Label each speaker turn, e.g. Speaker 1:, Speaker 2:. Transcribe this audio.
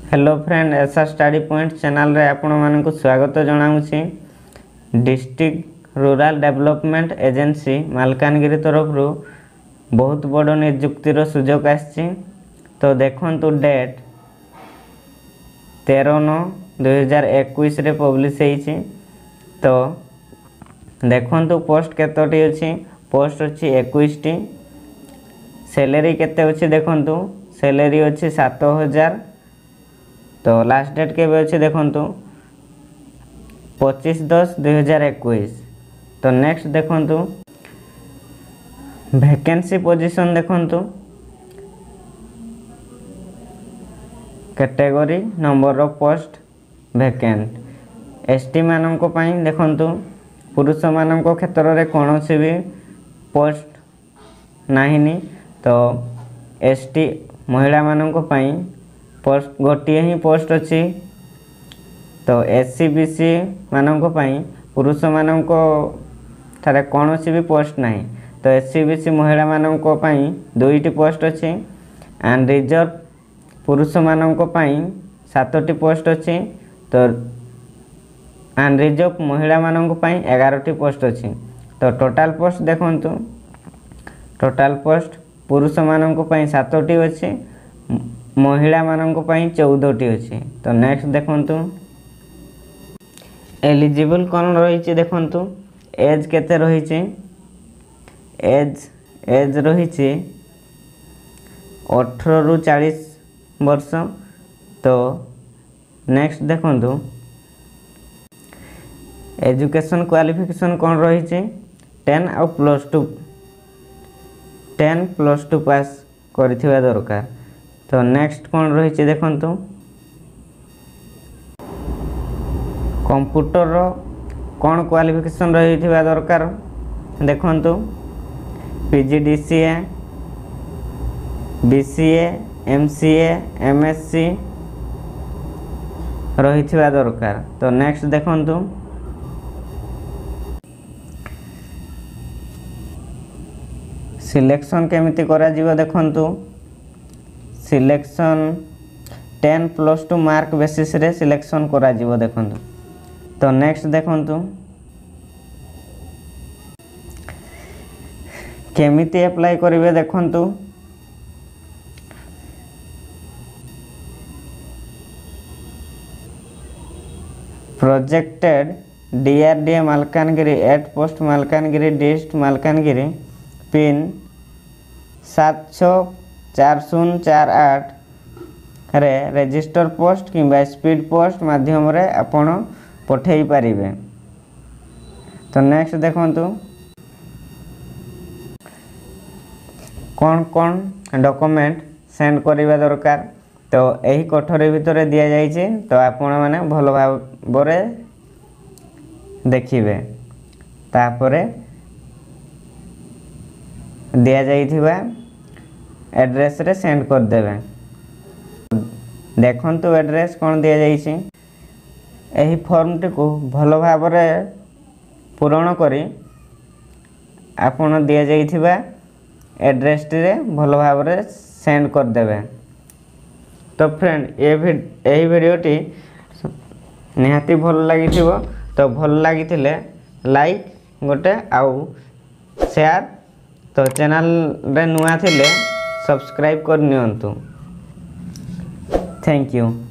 Speaker 1: Hello friend, SR study point channel रे आपण मानक स्वागत जनाऊँगी। District rural development agency Malkangiri तरफ बहुत बड़ नियुक्तिर सुजोग आसी। तो देखु डेट 13/9/2021 रे पब्लिश होती। तो देखु पोस्ट केतोटी अच्छी, पोस्ट अच्छी 21 टी। सैलरी केते अच्छी देखु, सैलरी अच्छी 7,000। तो लास्ट डेट के अच्छे देखु 25/10/2021। तो नेक्स्ट देखु वैकेंसी पोजीशन देखु, category number of post vacant. ST मानक देखु पुरुष मानक क्षेत्र में कौन सी भी पोस्ट नहीं। तो एसटी महिला मानक पोस्ट गोटे ही पोस्ट अच्छी। तो एससी बीसी मानक पुरुष मानक ठारे कौन सी भी पोस्ट नहीं। तो एससी बीसी महिला मानक 2टी पोस्ट अच्छी। एंड रिजर्व पुरुष मानक 7टी पोस्ट अच्छी। तो एंड रिजर्व महिला मानक 11टी पोस्ट अच्छी। तो टोटाल पोस्ट देखु, टोटाल पोस्ट पुरुष मानक 7टी अच्छी, महिला मानक 14टी अच्छी। तो नेक्स्ट देखु एलिजिबल कौन रही देखु, एज केते रही, एज रही 18 ରୁ 40 वर्ष। तो नेक्स्ट देखु एजुकेशन क्वालिफिकेशन कौन रही 10 और +2 पास करिथिबा दरकार। तो नेक्स्ट कौन रही देखु कंप्यूटर कौन क्वालिफिकेशन रही दरकार देखु, PGDCA, BCA, MCA, MSc रही दरकार। तो नेक्स्ट देखु सिलेक्शन केमिति करा जीव देखु, सिलेक्शन 10 + 2 मार्क बेसिस रे सिलेक्शन करा जीव देखु। तो नेक्स्ट देखु केमिति अप्लाई करिवे देखु, projected DRDA Malkangiri 8 post Malkangiri district Malkangiri pin 764048 रे रजिस्टर पोस्ट किंबा स्पीड पोस्ट माध्यम रे आपण पठेई पारिबे। तो नेक्स्ट देखु कौन कौन डॉक्यूमेंट सेंड करिबा दरकार। तो यही कोठरी भितर दिया जाइए। तो आपण माने भल भाव देखिबे, तापरे दिया जाइथिबा एड्रेस रे सेंड कर देबे। देखंतु एड्रेस कौन दिया जाइछि। एही फॉर्म टी को भल भाव पूरण करी आपण दिया जाइथिबा एड्रेस टी रे भल भाव सेंड कर देबे। तो फ्रेंड यही वीडियोटी निहाती भल लगी। तो भल लगी लाइक गोटे आउ शेयर। तो चैनल रे नुआ थिले सब्सक्राइब कर नियंतु। Thank you.